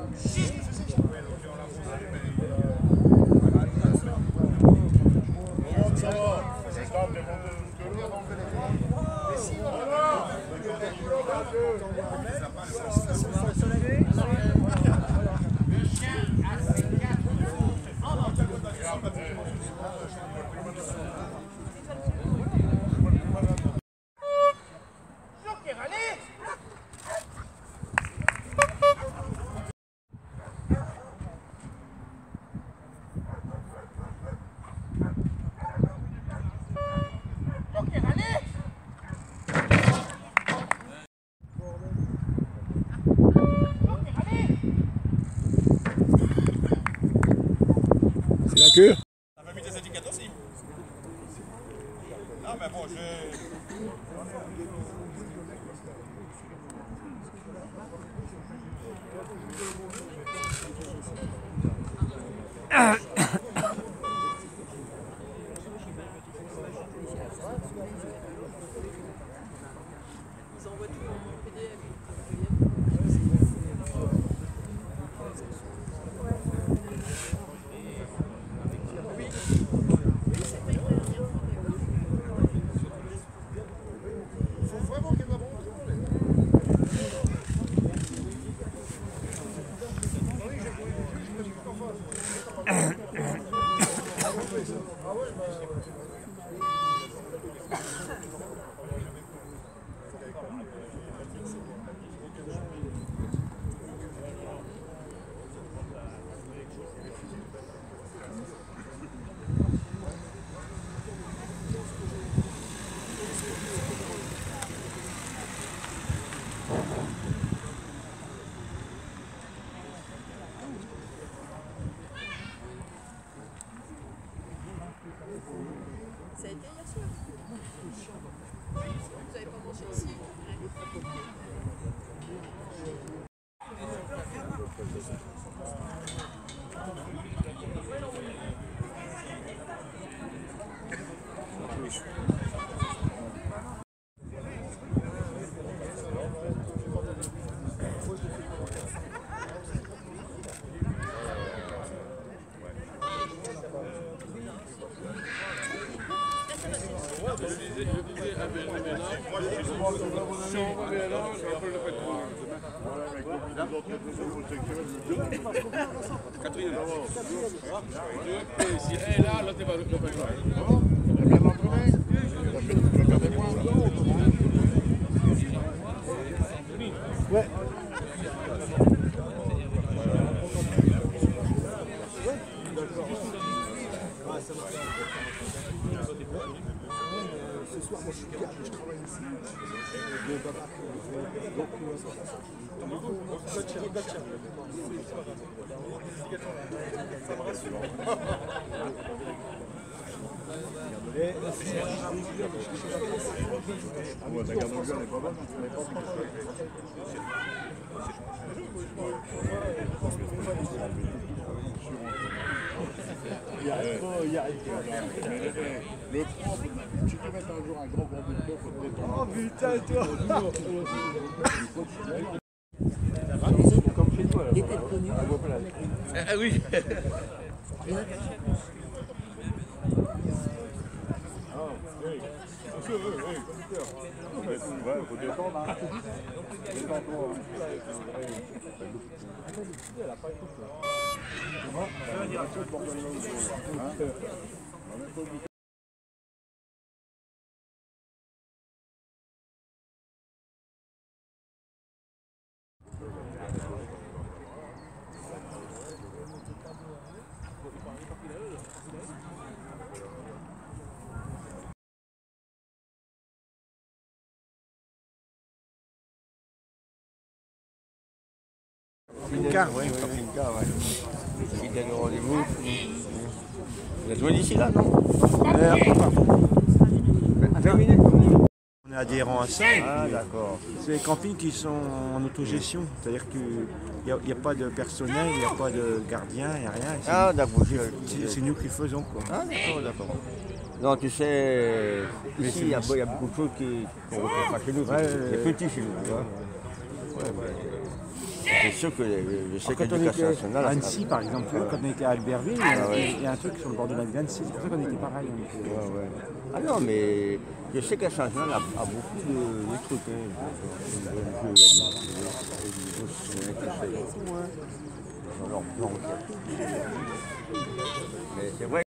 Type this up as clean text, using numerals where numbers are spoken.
La queue. Ça va mis des étiquettes aussi. Non mais bon, je... Ils envoient tout en PDF. Ça a été hier soir. Vous n'avez pas mangé ici? Ouais. Ce soir, moi je suis cadre, je travaille ici. Ça me rassure. La garde de elle est pas bonne, il arrive. Le propre, tu peux mettre un jour un grand conducteur, faut te détendre. Oh putain, toi! Comme chez toi, là. Il était connu. Ah oui. Ouais, faut détendre, hein. Détends-toi. Elle a pas écouté. Ça veut dire un peu de bordel là aussi. Camping-car, oui. Camping-car, ouais. Il donne le rendez-vous. Vous êtes loin d'ici, là, non? On est adhérent à ça. Ah, d'accord. C'est des campings qui sont en autogestion. C'est-à-dire qu'il n'y a pas de personnel, il n'y a pas de gardien, il n'y a rien. Ah, d'accord. C'est nous qui faisons, quoi. Ah, d'accord, d'accord. Non, tu sais, ici, il y a beaucoup de choses qu'on ne retrouve pas chez nous. Ouais, c'est petit chez nous, tu vois. C'est sûr que je sais que Quand on l'éducation était nationale... à Annecy, par exemple, quand on était à Albertville, il y a un truc sur le bord de la ville d'Annecy. C'est pour ça qu'on était pareil. Ah non, mais je sais qu'un changement a beaucoup de trucs. Mais c'est vrai.